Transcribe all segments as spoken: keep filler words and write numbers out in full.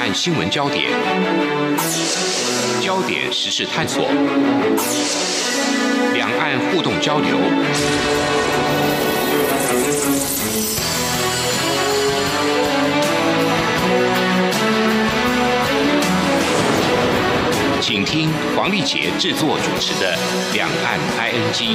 岸新闻焦点，焦点时事探索，两岸互动交流，请听黄丽杰制作主持的《两岸 I N G》。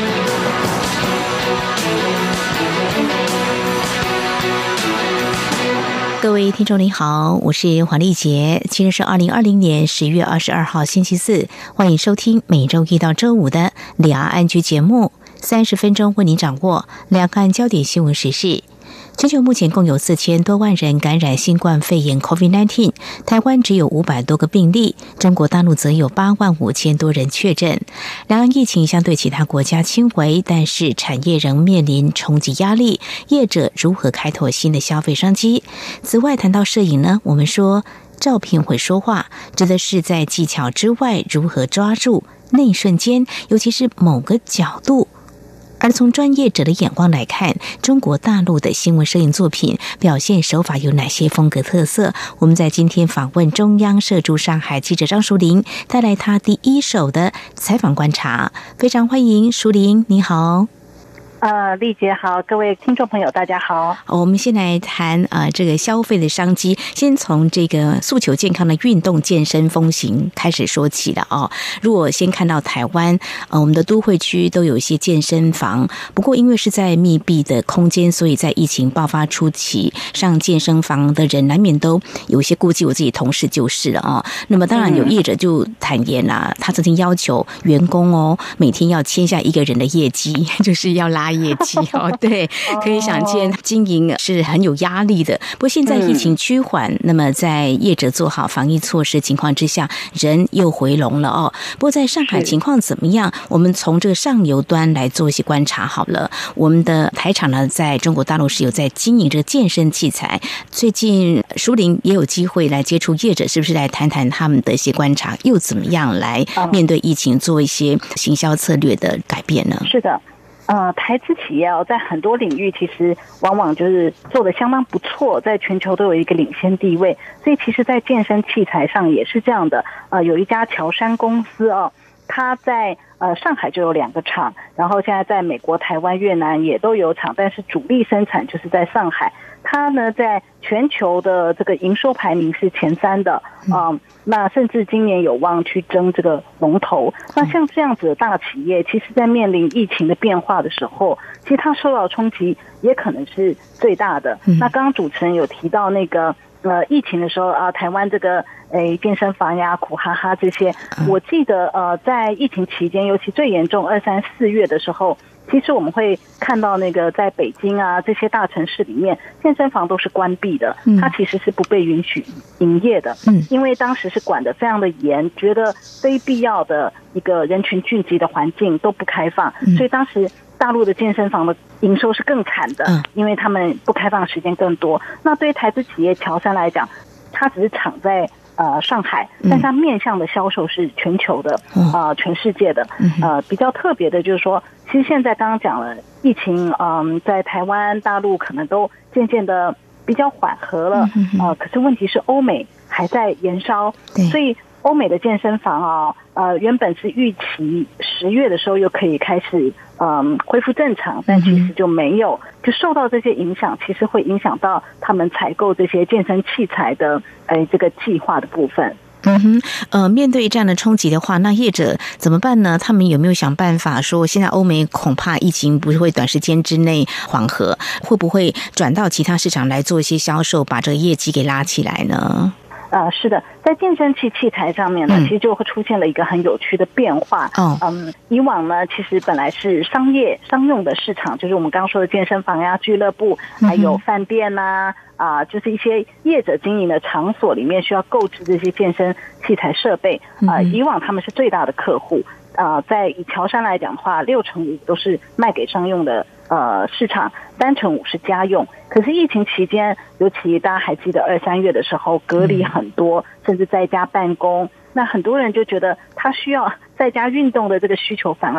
各位听众您好，我是黄丽杰，今天是二零二零年十月二十二号星期四，欢迎收听每周一到周五的两岸 I N G 节目，三十分钟为您掌握两岸焦点新闻时事。全球目前共有四千多万人感染新冠肺炎 COVID 十九， 台湾只有五百多个病例，中国大陆则有八万五千多人确诊。两岸疫情相对其他国家轻微，但是产业仍面临冲击压力，业者如何开拓新的消费商机？此外，谈到摄影呢，我们说照片会说话，指的是在技巧之外如何抓住那一瞬间，尤其是某个角度。而从专业者的眼光来看，中国大陆的新闻摄影作品表现手法有哪些风格特色？我们在今天访问中央社驻上海记者张淑玲，带来他第一手的采访观察。非常欢迎淑玲，你好。 呃，丽姐好，各位听众朋友大家好。 我们先来谈呃这个消费的商机，先从这个诉求健康的运动健身风行开始说起了哦。如果先看到台湾，呃，我们的都会区都有一些健身房，不过因为是在密闭的空间，所以在疫情爆发初期，上健身房的人难免都有一些顾忌。我自己同事就是了哦。那么当然有业者就坦言啦、啊，他曾经要求员工哦每天要签下一个人的业绩，就是要拉业绩哦，对，可以想见经营是很有压力的。不过现在疫情趋缓，嗯、那么在业者做好防疫措施情况之下，人又回笼了哦。不过在上海情况怎么样？我们从这个上游端来做一些观察好了。我们的台厂呢，在中国大陆是有在经营这个健身器材。最近淑玲也有机会来接触业者，是不是来谈谈他们的一些观察，又怎么样来面对疫情做一些行销策略的改变呢？ 是的。呃，台资企业哦，在很多领域其实往往就是做得相当不错，在全球都有一个领先地位。所以其实在健身器材上也是这样的。呃，有一家乔山公司哦，它在呃上海就有两个厂，然后现在在美国、台湾、越南也都有厂，但是主力生产就是在上海。它呢在全球的这个营收排名是前三的，嗯，那甚至今年有望去争这个龙头。那像这样子的大企业，其实在面临疫情的变化的时候，其实它受到冲击也可能是最大的。那刚刚主持人有提到那个呃疫情的时候啊，台湾这个诶健身房呀、苦哈哈这些，我记得呃在疫情期间，尤其最严重二三四月的时候。其实我们会看到那个在北京啊这些大城市里面，健身房都是关闭的，它其实是不被允许营业的，因为当时是管得非常的严，觉得非必要的一个人群聚集的环境都不开放，所以当时大陆的健身房的营收是更惨的，因为他们不开放的时间更多。那对于台资企业乔山来讲，它只是厂在呃，上海，但是它面向的销售是全球的，呃，全世界的。呃，比较特别的就是说，其实现在刚刚讲了，疫情，嗯，在台湾、大陆可能都渐渐的比较缓和了，呃，可是问题是欧美还在延烧，所以欧美的健身房啊，呃，原本是预期十月的时候又可以开始。嗯，恢复正常，但其实就没有，就受到这些影响，其实会影响到他们采购这些健身器材的，哎，这个计划的部分。 嗯哼，呃，面对这样的冲击的话，那业者怎么办呢？他们有没有想办法说，现在欧美恐怕疫情不会短时间之内缓和，会不会转到其他市场来做一些销售，把这个业绩给拉起来呢？ 呃，是的，在健身器器材上面呢，其实就会出现了一个很有趣的变化。嗯，嗯以往呢，其实本来是商业商用的市场，就是我们刚刚说的健身房呀、俱乐部，还有饭店呐、啊，啊、呃，就是一些业者经营的场所里面需要购置这些健身器材设备。啊、呃，以往他们是最大的客户。呃，在以乔山来讲的话，六成五都是卖给商用的呃市场，三成五是家用。可是疫情期间，尤其大家还记得二三月的时候，隔离很多，甚至在家办公，那很多人就觉得他需要在家运动的这个需求反而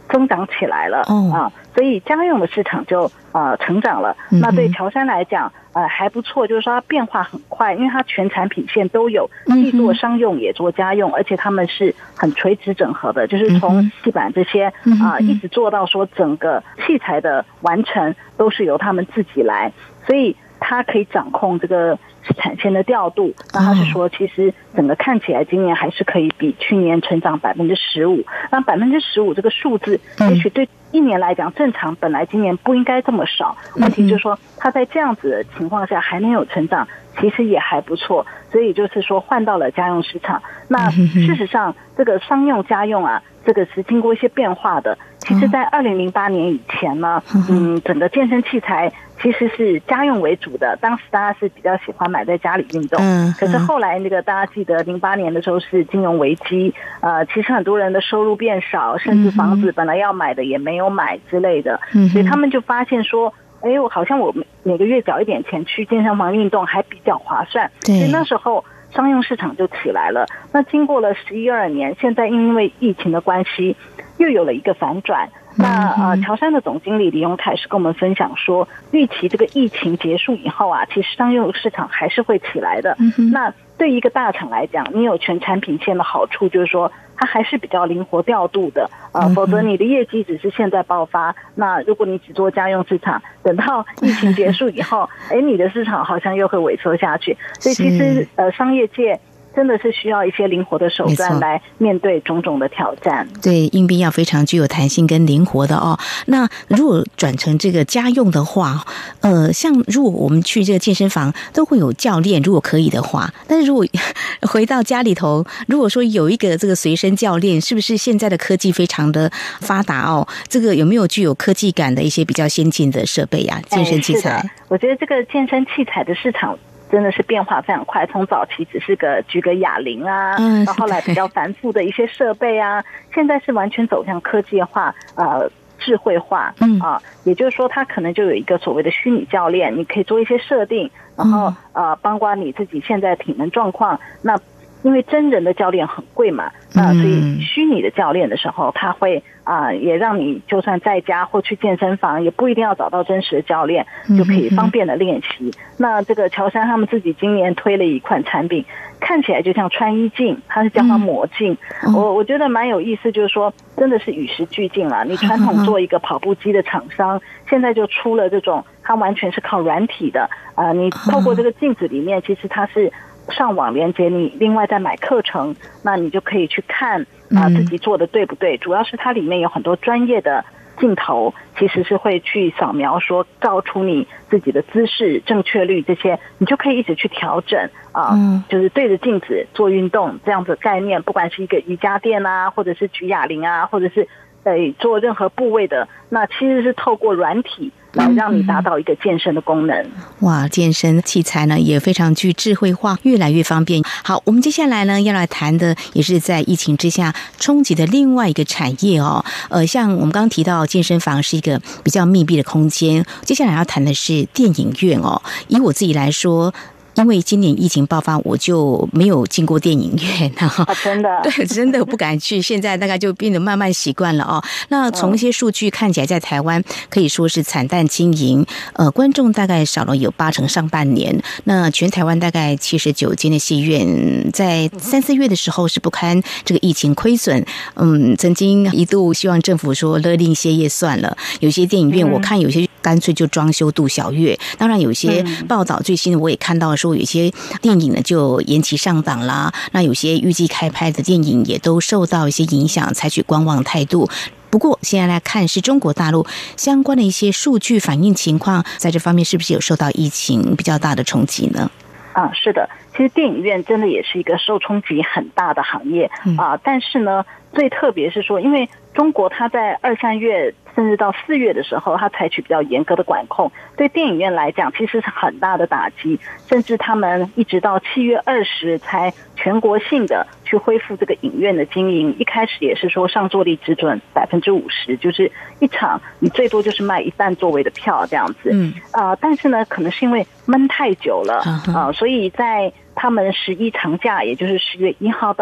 增长起来了、 哦、 啊，所以家用的市场就呃成长了。 嗯、 那对乔山来讲，呃还不错，就是说它变化很快，因为它全产品线都有，既做商用也做家用，而且他们是很垂直整合的，就是从地板这些啊、呃、一直做到说整个器材的完成都是由他们自己来，所以它可以掌控这个产线的调度。那他是说，其实整个看起来今年还是可以比去年成长百分之十五。那百分之十五这个数字，也许对一年来讲正常，本来今年不应该这么少。问题就是说，它在这样子的情况下还能有成长，其实也还不错。所以就是说，换到了家用市场。那事实上，这个商用家用啊，这个是经过一些变化的。其实，在二零零八年以前呢，嗯，整个健身器材其实是家用为主的，当时大家是比较喜欢买在家里运动。嗯，可是后来那个大家记得零八年的时候是金融危机，呃，其实很多人的收入变少，甚至房子本来要买的也没有买之类的，所以他们就发现说，哎，我好像我每个月缴一点钱去健身房运动还比较划算，所以那时候商用市场就起来了。那经过了十一二年，现在因为疫情的关系，又有了一个反转。那呃，乔山的总经理李永凯是跟我们分享说，预期这个疫情结束以后啊，其实商用市场还是会起来的。嗯、那对于一个大厂来讲，你有全产品线的好处，就是说它还是比较灵活调度的。呃，否则你的业绩只是现在爆发，那如果你只做家用市场，等到疫情结束以后，哎，你的市场好像又会萎缩下去。所以其实呃，商业界真的是需要一些灵活的手段来面对种种的挑战。 对，应变要非常具有弹性跟灵活的哦。那如果转成这个家用的话，呃，像如果我们去这个健身房都会有教练，如果可以的话，但是如果回到家里头，如果说有一个这个随身教练，是不是现在的科技非常的发达哦？这个有没有具有科技感的一些比较先进的设备啊？健身器材？ 哎、我觉得这个健身器材的市场真的是变化非常快，从早期只是个举个哑铃啊，嗯、到后来比较繁复的一些设备啊，现在是完全走向科技化、呃智慧化，嗯啊，也就是说，它可能就有一个所谓的虚拟教练，你可以做一些设定，然后呃，包括你自己现在体能状况，那。因为真人的教练很贵嘛，那所以虚拟的教练的时候，他会啊、呃，也让你就算在家或去健身房，也不一定要找到真实的教练，就可以方便的练习。那这个乔山他们自己今年推了一款产品，看起来就像穿衣镜，它是叫它魔镜。我我觉得蛮有意思，就是说真的是与时俱进了。你传统做一个跑步机的厂商，现在就出了这种，它完全是靠软体的啊、呃，你透过这个镜子里面，其实它是。上网连接，你另外再买课程，那你就可以去看啊、呃、自己做的对不对。主要是它里面有很多专业的镜头，其实是会去扫描说照出你自己的姿势正确率这些，你就可以一直去调整啊、呃，就是对着镜子做运动这样子的概念，不管是一个瑜伽垫啊，或者是举哑铃啊，或者是呃做任何部位的，那其实是透过软体来让你达到一个健身的功能。 哇，健身器材呢也非常具智慧化，越来越方便。好，我们接下来呢要来谈的也是在疫情之下冲击的另外一个产业哦。呃，像我们刚刚提到健身房是一个比较密闭的空间，接下来要谈的是电影院哦。以我自己来说。因为今年疫情爆发，我就没有进过电影院啊，真的， 对，真的不敢去。现在大概就变得慢慢习惯了哦。那从一些数据看起来，在台湾可以说是惨淡经营，呃，观众大概少了有八成上半年。那全台湾大概七十九间的戏院，在三四月的时候是不堪这个疫情亏损，嗯，曾经一度希望政府说勒令歇业算了。有些电影院我看有些干脆就装修度小月，当然有些报道最新的我也看到说有些电影呢就延期上档啦，那有些预计开拍的电影也都受到一些影响，采取观望态度。不过现在来看是中国大陆相关的一些数据反映情况，在这方面是不是有受到疫情比较大的冲击呢？ 啊，是的，其实电影院真的也是一个受冲击很大的行业啊，但是呢，最特别是说，因为中国它在二三月甚至到四月的时候，它采取比较严格的管控，对电影院来讲其实是很大的打击，甚至他们一直到七月二十才全国性的去恢复这个影院的经营。一开始也是说上座率只准百分之五十，就是一场你最多就是卖一半座位的票这样子。嗯啊、呃，但是呢，可能是因为闷太久了啊、呃，所以在他们十一长假，也就是十月一号到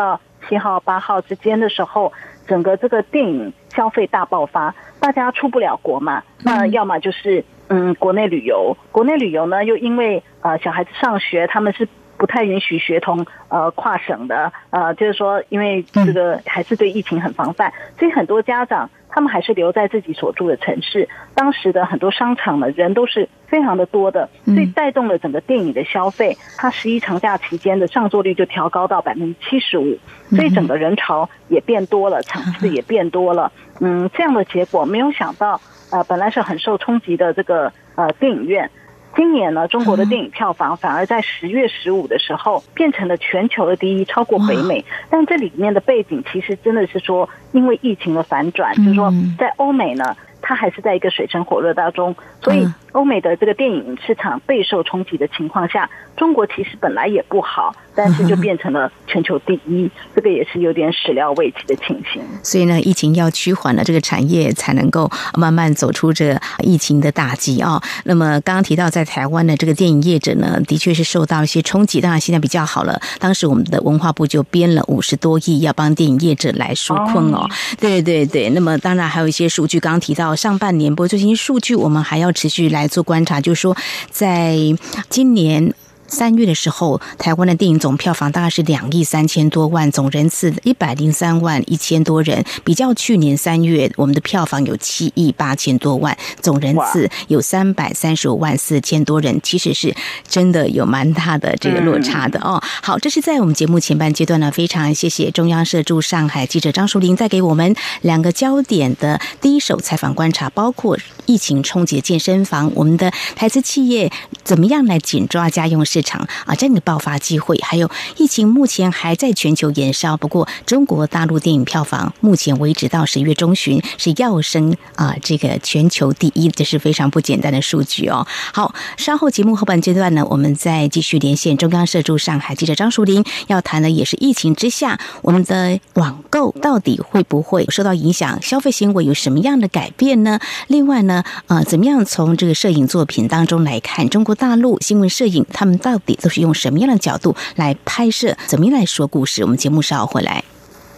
七号、八号之间的时候，整个这个电影消费大爆发，大家出不了国嘛，那要么就是嗯国内旅游，国内旅游呢又因为呃小孩子上学，他们是不太允许学童呃跨省的，呃就是说因为这个还是对疫情很防范，所以很多家长他们还是留在自己所住的城市。当时的很多商场呢，人都是非常的多的，所以带动了整个电影的消费。它十一长假期间的上座率就调高到百分之七十五，所以整个人潮也变多了，场次也变多了。嗯，这样的结果没有想到，呃，本来是很受冲击的这个呃电影院。今年呢，中国的电影票房反而在十月十五的时候变成了全球的第一，超过北美。但这里面的背景其实真的是说，因为疫情的反转，就是说在欧美呢，它还是在一个水深火热当中，所以欧美的这个电影市场备受冲击的情况下，中国其实本来也不好，但是就变成了全球第一，这个也是有点始料未及的情形。 所以呢，疫情要趋缓了，这个产业才能够慢慢走出这个疫情的打击啊、哦。那么刚刚提到在台湾的这个电影业者呢，的确是受到一些冲击，当然现在比较好了。当时我们的文化部就编了五十多亿，要帮电影业者来纾困哦。对对对，那么当然还有一些数据，刚刚提到上半年，不过最新数据我们还要持续来做观察，就是说在今年三月的时候，台湾的电影总票房大概是两亿三千多万，总人次一百零三万一千多人，比较去年三月我们的票房有七亿八千多万，总人次有三百三十五万四千多人，其实是真的有蛮大的这个落差的哦。好，这是在我们节目前半阶段呢，非常谢谢中央社驻上海记者张淑玲带给我们两个焦点的第一手采访观察，包括疫情冲击的健身房，我们的台资企业怎么样来紧抓家用市场啊，这样的爆发机会，还有疫情目前还在全球延烧，不过中国大陆电影票房目前为止到十月中旬是跃升啊，这个全球第一，这是非常不简单的数据哦。好，稍后节目后半阶段呢，我们再继续连线中央社驻上海记者张淑玲，要谈的也是疫情之下我们的网购到底会不会受到影响，消费行为有什么样的改变呢？另外呢，呃，怎么样从这个摄影作品当中来看中国大陆新闻摄影，他们到底都是用什么样的角度来拍摄，怎么样来说故事？我们节目稍后回来。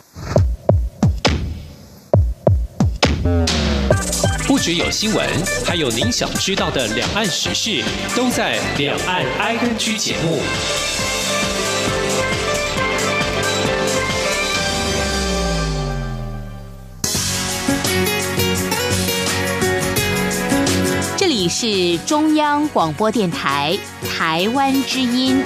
不只有新闻，还有您想知道的两岸时事，都在《两岸 I N G》节目。 这里是中央广播电台台湾之音。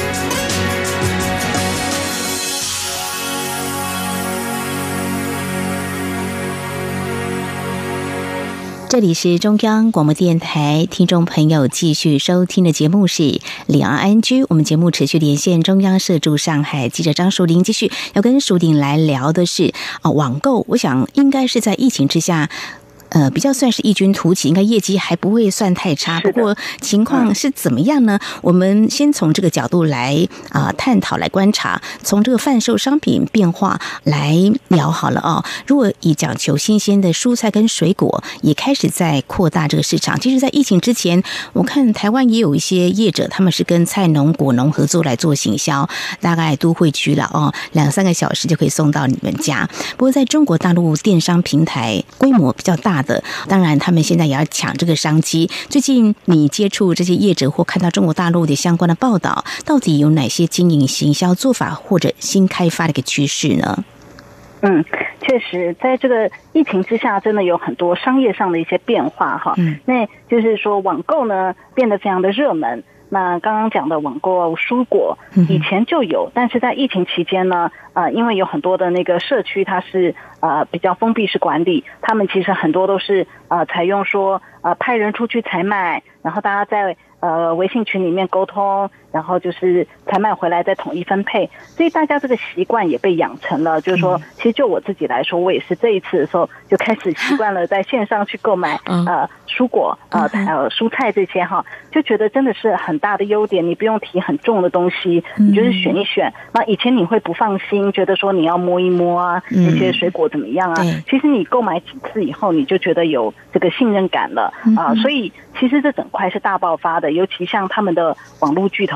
这里是中央广播电台，听众朋友继续收听的节目是两岸 I N G， 我们节目持续连线中央社驻上海记者张淑玲，继续要跟淑玲来聊的是啊网购，我想应该是在疫情之下。呃，比较算是异军突起，应该业绩还不会算太差。不过情况是怎么样呢？我们先从这个角度来啊、呃、探讨、来观察，从这个贩售商品变化来聊好了哦。如果以讲求新鲜的蔬菜跟水果也开始在扩大这个市场，其实，在疫情之前，我看台湾也有一些业者，他们是跟菜农、果农合作来做行销，大概都会区了哦，两三个小时就可以送到你们家。不过，在中国大陆电商平台规模比较大的，当然他们现在也要抢这个商机。最近你接触这些业者或看到中国大陆的相关的报道，到底有哪些经营行销做法或者新开发的一个趋势呢？ 嗯，确实，在这个疫情之下，真的有很多商业上的一些变化哈。嗯，那就是说网购呢变得非常的热门。那刚刚讲的网购蔬果以前就有，但是在疫情期间呢，呃，因为有很多的那个社区它是呃比较封闭式管理，他们其实很多都是呃采用说呃派人出去采买，然后大家在呃微信群里面沟通，然后就是采买回来再统一分配，所以大家这个习惯也被养成了。就是说，其实就我自己来说，我也是这一次的时候就开始习惯了在线上去购买呃蔬果呃呃蔬菜这些哈，就觉得真的是很大的优点，你不用提很重的东西，你就是选一选。那以前你会不放心，觉得说你要摸一摸啊，那些水果怎么样啊？其实你购买几次以后，你就觉得有这个信任感了啊、呃。所以其实这整块是大爆发的，尤其像他们的网络巨头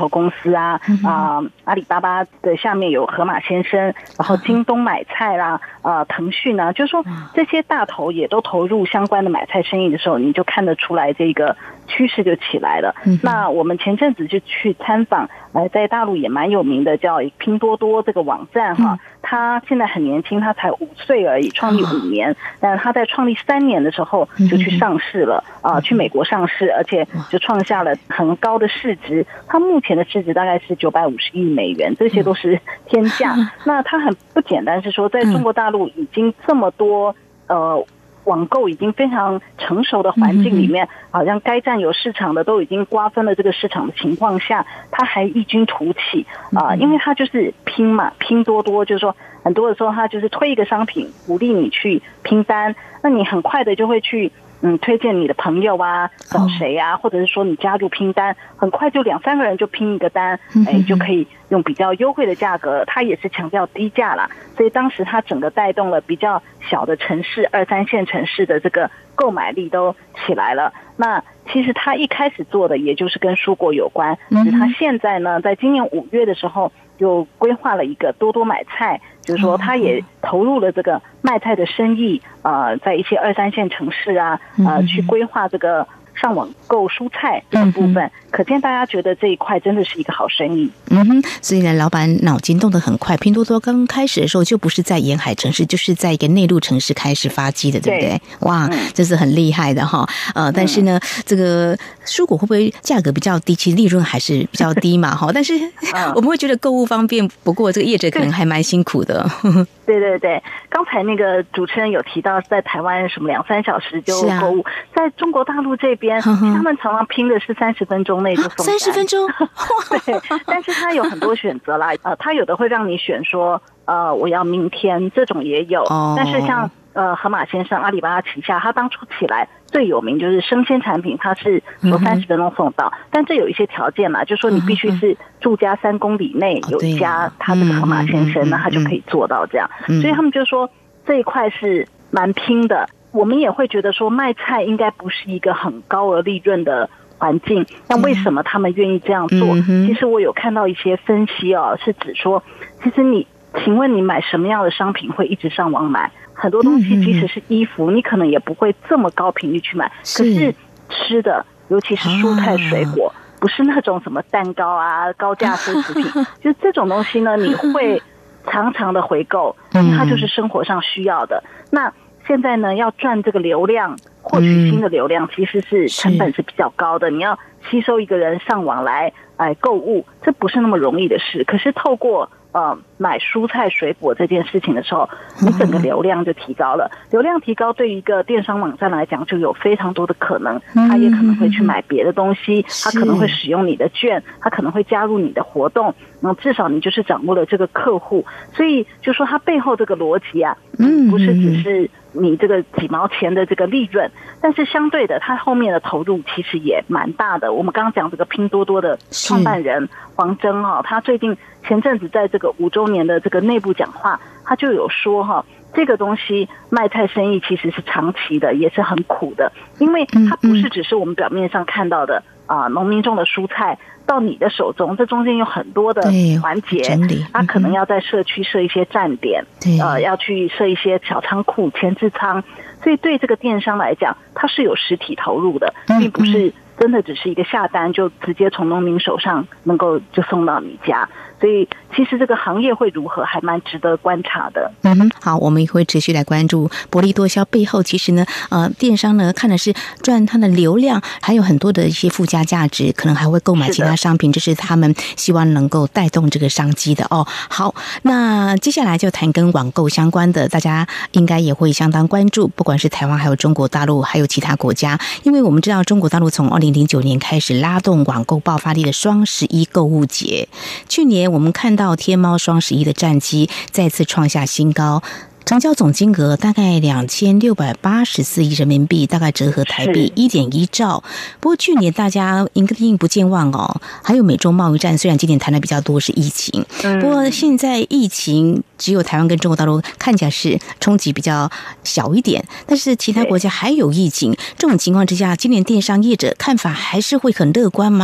投公司啊，啊、呃，阿里巴巴的下面有盒马鲜生，然后京东买菜啦，呃，腾讯啊，就是说这些大头也都投入相关的买菜生意的时候，你就看得出来这个趋势就起来了。嗯、那我们前阵子就去参访，呃，在大陆也蛮有名的叫拼多多这个网站哈，他现在很年轻，他才五岁而已，创立五年，但是他在创立三年的时候就去上市了啊、呃，去美国上市，而且就创下了很高的市值，他目前的市值大概是九百五十亿美元，这些都是天价。那他很不简单，是说在中国大陆已经这么多呃。网购已经非常成熟的环境里面，好像该占有市场的都已经瓜分了这个市场的情况下，他还异军突起啊、呃！因为他就是拼嘛，拼多多，就是说很多的时候他就是推一个商品，鼓励你去拼单，那你很快的就会去嗯推荐你的朋友啊，找谁啊，或者是说你加入拼单，很快就两三个人就拼一个单，哎，就可以用比较优惠的价格，他也是强调低价啦，所以当时他整个带动了比较小的城市、二三线城市的这个购买力都起来了。那其实他一开始做的也就是跟蔬果有关，只是他现在呢，在今年五月的时候就规划了一个多多买菜，就是说他也投入了这个卖菜的生意，呃，在一些二三线城市啊，呃，去规划这个上网购蔬菜这个部分，嗯、可见大家觉得这一块真的是一个好生意。 嗯哼，所以呢，老板脑筋动得很快。拼多多刚开始的时候就不是在沿海城市，就是在一个内陆城市开始发迹的，对不对？对哇，嗯、这是很厉害的哈。呃，但是呢，嗯、这个蔬果会不会价格比较低？其实利润还是比较低嘛，哈。但是我们会觉得购物方便，不过这个业者可能还蛮辛苦的。 对对对，刚才那个主持人有提到，在台湾什么两三小时就购物，啊、在中国大陆这边，呵呵他们常常拼的是三十分钟内就送单。 三十分钟， 对，但是它有很多选择啦，呃，它有的会让你选说，呃，我要明天，这种也有，哦、但是像呃盒马鲜生、阿里巴巴旗下，它当初起来最有名就是生鲜产品，它是说三十分钟送到，嗯、但这有一些条件嘛，就是说你必须是住家三公里内有一家它这个盒马鲜生，那它就可以做到这样，嗯、所以他们就说这一块是蛮拼的。我们也会觉得说卖菜应该不是一个很高额利润的环境，那为什么他们愿意这样做？嗯、其实我有看到一些分析哦，是指说，其实你，请问你买什么样的商品会一直上网买？很多东西即使是衣服，你可能也不会这么高频率去买。可是吃的，尤其是蔬菜水果，啊、不是那种什么蛋糕啊、高价奢侈品，就这种东西呢，你会常常的回购，因为它就是生活上需要的。那现在呢，要赚这个流量，获取新的流量，其实是成本是比较高的。你要吸收一个人上网来来购物，这不是那么容易的事。可是透过呃买蔬菜水果这件事情的时候，你整个流量就提高了。流量提高对于一个电商网站来讲，就有非常多的可能。他也可能会去买别的东西，他可能会使用你的券，他可能会加入你的活动。那至少你就是掌握了这个客户，所以就说它背后这个逻辑啊，嗯，不是只是你这个几毛钱的这个利润，但是相对的，它后面的投入其实也蛮大的。我们刚刚讲这个拼多多的创办人黄峥哈，他最近前阵子在这个五周年的这个内部讲话，他就有说哈，这个东西卖菜生意其实是长期的，也是很苦的，因为它不是只是我们表面上看到的啊，农民种的蔬菜到你的手中，这中间有很多的环节，它可能要在社区设一些站点，呃，要去设一些小仓库、前置仓，所以对这个电商来讲，它是有实体投入的，并不是真的只是一个下单就直接从农民手上能够就送到你家。所以其实这个行业会如何还蛮值得观察的。 嗯，好，我们也会持续来关注薄利多销背后，其实呢呃电商呢看的是赚它的流量，还有很多的一些附加价值，可能还会购买其他商品，这是他们希望能够带动这个商机的哦。好，那接下来就谈跟网购相关的，大家应该也会相当关注，不管是台湾还有中国大陆还有其他国家，因为我们知道中国大陆从二零零九年开始拉动网购爆发力的双十一购物节，去年我们看到天猫双十一的战绩再次创下新高，成交总金额大概两千六百八十四亿人民币，大概折合台币一点一兆。不过去年大家一定不健忘哦，还有美中贸易战，虽然今年谈的比较多是疫情，不过现在疫情只有台湾跟中国大陆看起来是冲击比较小一点，但是其他国家还有疫情，这种情况之下，今年电商业者看法还是会很乐观吗？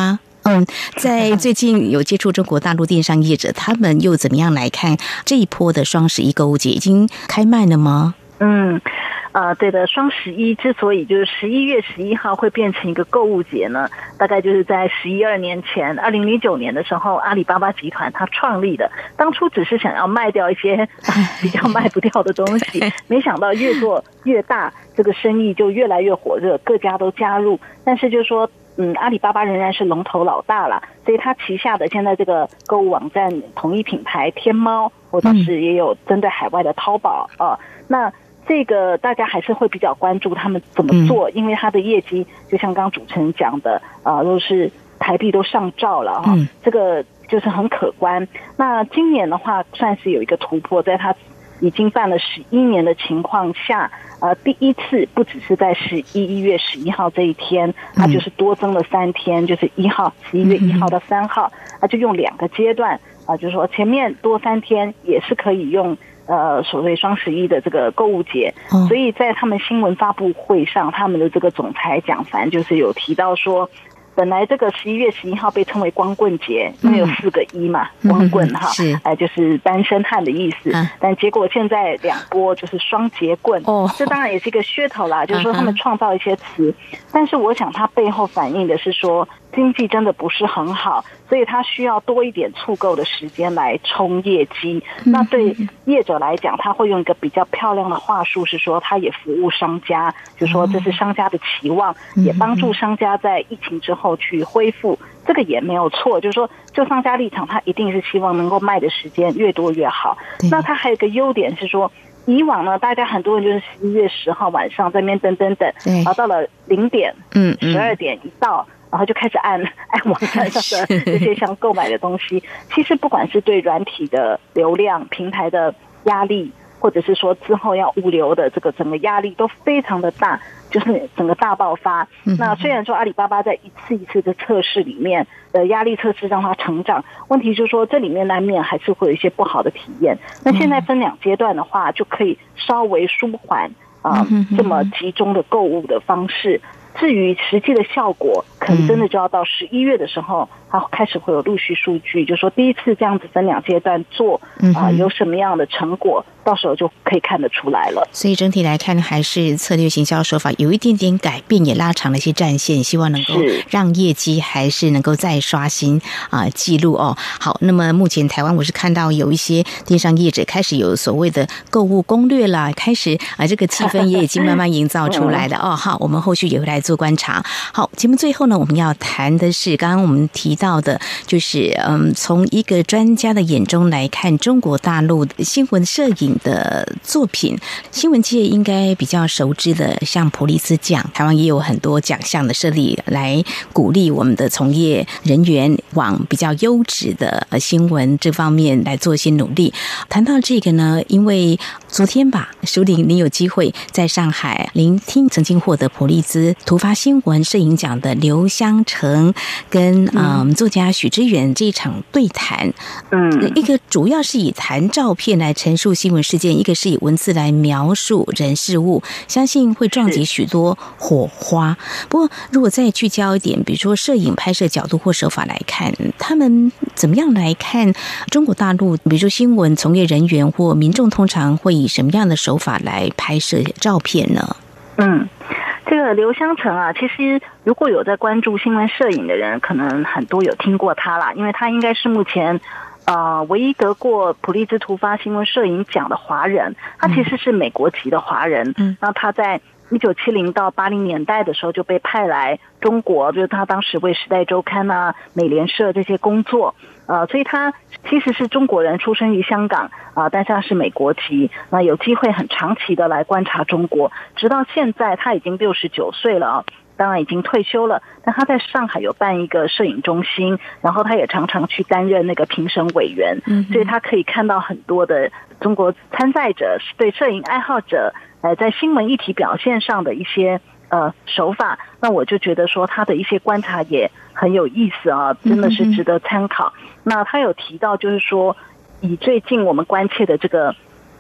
嗯，在最近有接触中国大陆电商业者，他们又怎么样来看这一波的双十一购物节？已经开卖了吗？ 嗯。呃，对的，双十一之所以就是十一月十一号会变成一个购物节呢，大概就是在十一二年前，二零零九年的时候，阿里巴巴集团它创立的，当初只是想要卖掉一些比较卖不掉的东西，没想到越做越大，这个生意就越来越火热，各家都加入，但是就是说。嗯，阿里巴巴仍然是龙头老大啦，所以它旗下的现在这个购物网站统一品牌天猫，或者是也有针对海外的淘宝啊、呃，那这个大家还是会比较关注他们怎么做，因为它的业绩就像刚刚主持人讲的，呃，都是台币都上兆了哈、哦，这个就是很可观。那今年的话，算是有一个突破，在它已经办了十一年的情况下，呃，第一次不只是在十一月十一号这一天，它就是多增了三天，就是一号十一月一号到三号，它就用两个阶段啊、呃，就是说前面多三天也是可以用呃所谓双十一的这个购物节，所以在他们新闻发布会上，他们的这个总裁蒋凡就是有提到说。本来这个十一月十一号被称为光棍节，因为有四个一嘛，嗯、光棍哈，是哎、呃、就是单身汉的意思。嗯、但结果现在两波就是双节棍，哦，这当然也是一个噱头啦，就是说他们创造一些词，嗯、但是我想它背后反映的是说经济真的不是很好，所以它需要多一点促购的时间来冲业绩。嗯、那对业者来讲，他会用一个比较漂亮的话术，是说他也服务商家，就说这是商家的期望，嗯、也帮助商家在疫情之后。后去恢复，这个也没有错，就是说就商家立场，他一定是希望能够卖的时间越多越好。那他还有一个优点是说，以往呢大家很多人就是十一月十号晚上在那边等等等，然后到了零点嗯十二点一到，然后就开始按按网站上的这些想购买的东西。其实不管是对软体的流量平台的压力，或者是说之后要物流的这个整个压力都非常的大，就是整个大爆发。嗯、那虽然说阿里巴巴在一次一次的测试里面的压力测试让它成长，问题就是说这里面难免还是会有一些不好的体验。那现在分两阶段的话，就可以稍微舒缓啊、呃、这么集中的购物的方式。至于实际的效果，可能真的就要到十一月的时候，它开始会有陆续数据，就说第一次这样子分两阶段做啊、呃，有什么样的成果，到时候就可以看得出来了。 所以整体来看，还是策略行销手法有一点点改变，也拉长了一些战线，希望能够让业绩还是能够再刷新啊、呃、记录哦。好，那么目前台湾我是看到有一些电商业者开始有所谓的购物攻略啦，开始啊、呃、这个气氛也已经慢慢营造出来了哦。好，我们后续也会来做观察。好，节目最后呢，我们要谈的是刚刚我们提到的，就是嗯，从一个专家的眼中来看中国大陆新闻摄影的作品，新闻界应该比较熟知的，像普利兹奖，台湾也有很多奖项的设立，来鼓励我们的从业人员往比较优质的新闻这方面来做一些努力。谈到这个呢，因为昨天吧，淑玲你有机会在上海聆听曾经获得普利兹突发新闻摄影奖的刘香成跟嗯作家许知远这一场对谈，嗯，一个主要是以谈照片来陈述新闻事件，一个是以文字来描述人事物，相信会撞击许多火花。不过如果再聚焦一点，比如说摄影拍摄角度或手法来看，他们怎么样来看中国大陆，比如说新闻从业人员或民众通常会以什么样的手法来拍摄照片呢？ 嗯，这个刘香成啊，其实如果有在关注新闻摄影的人，可能很多有听过他啦，因为他应该是目前呃唯一得过普利兹突发新闻摄影奖的华人，他其实是美国籍的华人，嗯，那他在一九七零到八零年代的时候就被派来中国，就是他当时为时代周刊啊、美联社这些工作，呃，所以他其实是中国人，出生于香港啊、呃，但是他是美国籍，那有机会很长期的来观察中国，直到现在他已经六十九岁了啊。当然已经退休了，但他在上海有办一个摄影中心，然后他也常常去担任那个评审委员，嗯，所以他可以看到很多的中国参赛者对摄影爱好者呃在新闻议题表现上的一些呃手法，那我就觉得说他的一些观察也很有意思啊，真的是值得参考。嗯、那他有提到就是说，以最近我们关切的这个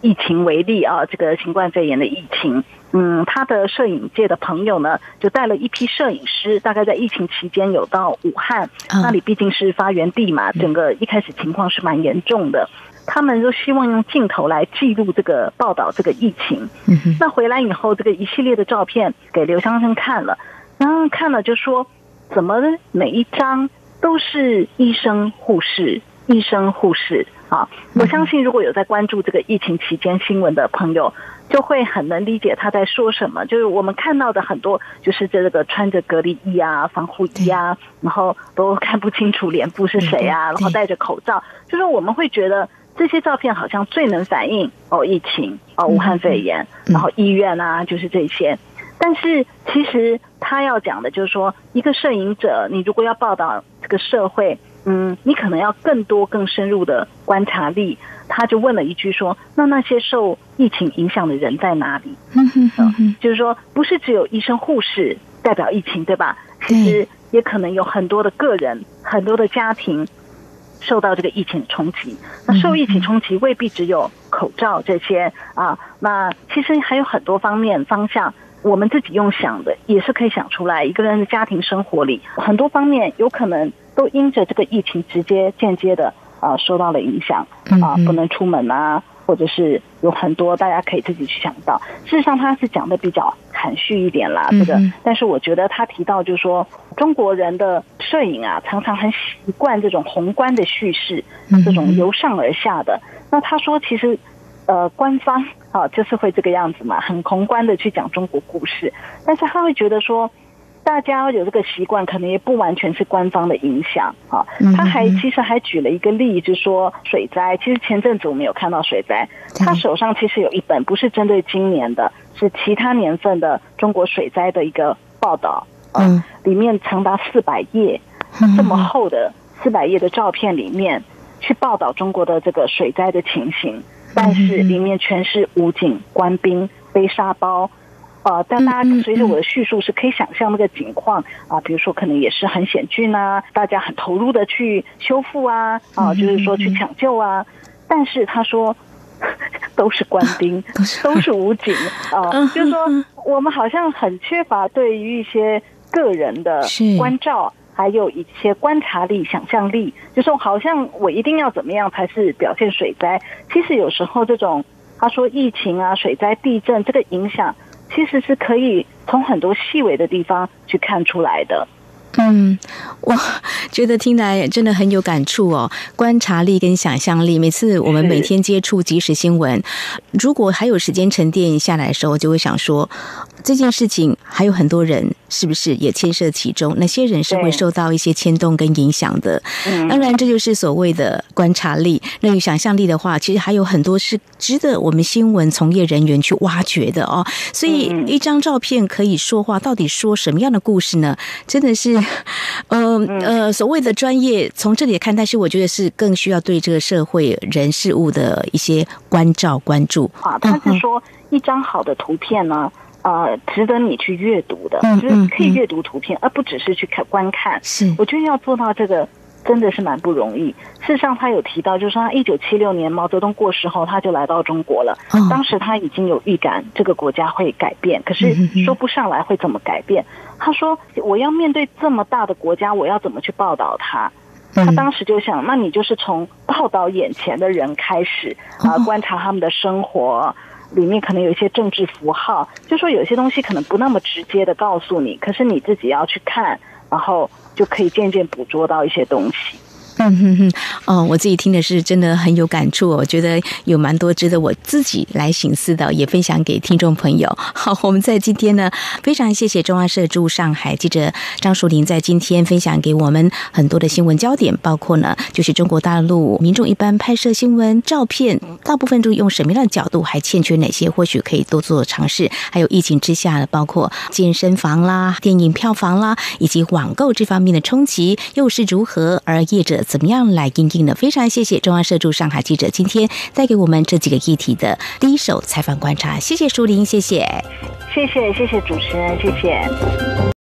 疫情为例啊，这个新冠肺炎的疫情，嗯，他的摄影界的朋友呢，就带了一批摄影师，大概在疫情期间有到武汉，那里毕竟是发源地嘛，整个一开始情况是蛮严重的。他们就希望用镜头来记录这个报道这个疫情。嗯、那回来以后，这个一系列的照片给刘先生看了，然后看了就说，怎么每一张都是医生护士，医生护士啊！我相信如果有在关注这个疫情期间新闻的朋友，就会很能理解他在说什么。就是我们看到的很多，就是这个穿着隔离衣啊、防护衣啊，然后都看不清楚脸部是谁啊，然后戴着口罩，就是我们会觉得。这些照片好像最能反映哦疫情哦武汉肺炎，然后医院啊就是这些。但是其实他要讲的就是说，一个摄影者，你如果要报道这个社会，嗯，你可能要更多更深入的观察力。他就问了一句说，那那些受疫情影响的人在哪里？嗯、就是说不是只有医生护士代表疫情，对吧？其实也可能有很多的个人，很多的家庭受到这个疫情的冲击。那受疫情冲击未必只有口罩这些啊，那其实还有很多方面方向，我们自己用想的也是可以想出来。一个人的家庭生活里很多方面有可能都因着这个疫情直接间接的啊受到了影响啊，不能出门啊，或者是有很多大家可以自己去想到。事实上他是讲的比较含蓄一点啦，这个，但是我觉得他提到就是说，中国人的摄影啊，常常很习惯这种宏观的叙事，这种由上而下的。那他说，其实，呃，官方啊，就是会这个样子嘛，很宏观的去讲中国故事，但是他会觉得说，大家有这个习惯，可能也不完全是官方的影响啊。他还其实还举了一个例子说水灾，其实前阵子我们有看到水灾，他手上其实有一本不是针对今年的，是其他年份的中国水灾的一个报道，嗯，里面长达四百页，这么厚的四百页的照片里面去报道中国的这个水灾的情形，但是里面全是武警官兵背沙包。呃，但大家随着我的叙述是可以想象那个景况啊、呃，比如说可能也是很险峻啊，大家很投入的去修复啊，啊、呃，就是说去抢救啊。但是他说都是官兵，都是武警啊、呃，就是说我们好像很缺乏对于一些个人的关照，还有一些观察力、想象力，就是说好像我一定要怎么样才是表现水灾。其实有时候这种他说疫情啊、水灾、地震这个影响。其实是可以从很多细微的地方去看出来的。 嗯，我觉得听来真的很有感触哦，观察力跟想象力。每次我们每天接触即时新闻，如果还有时间沉淀下来的时候，就会想说，这件事情还有很多人是不是也牵涉其中？哪些人是会受到一些牵动跟影响的？当然，这就是所谓的观察力。那有想象力的话，其实还有很多是值得我们新闻从业人员去挖掘的哦。所以，一张照片可以说话，到底说什么样的故事呢？真的是。呃呃，所谓的专业从这里看，但是我觉得是更需要对这个社会人事物的一些关照关注啊。他是说一张好的图片呢，呃，值得你去阅读的，就是可以阅读图片，而不只是去看观看。是，我觉得要做到这个。真的是蛮不容易。事实上他有提到，就是说他一九七六年毛泽东过世后，他就来到中国了。哦、当时他已经有预感这个国家会改变，可是说不上来会怎么改变。他说我要面对这么大的国家，我要怎么去报道它。他当时就想，那你就是从报道眼前的人开始啊、呃，观察他们的生活，里面可能有一些政治符号，就说有些东西可能不那么直接的告诉你，可是你自己要去看，然后就可以渐渐捕捉到一些东西。 嗯哼哼，哦，我自己听的是真的很有感触，我觉得有蛮多值得我自己来省思的，也分享给听众朋友。好，我们在今天呢，非常谢谢中央社驻上海记者张淑玲在今天分享给我们很多的新闻焦点，包括呢，就是中国大陆民众一般拍摄新闻照片，大部分都用什么样的角度，还欠缺哪些，或许可以多做尝试。还有疫情之下，包括健身房啦、电影票房啦，以及网购这方面的冲击又是如何，而业者怎么样来因应呢？非常谢谢中央社驻上海记者今天带给我们这几个议题的第一手采访观察，谢谢淑玲，谢谢， 谢谢谢谢主持人，谢谢。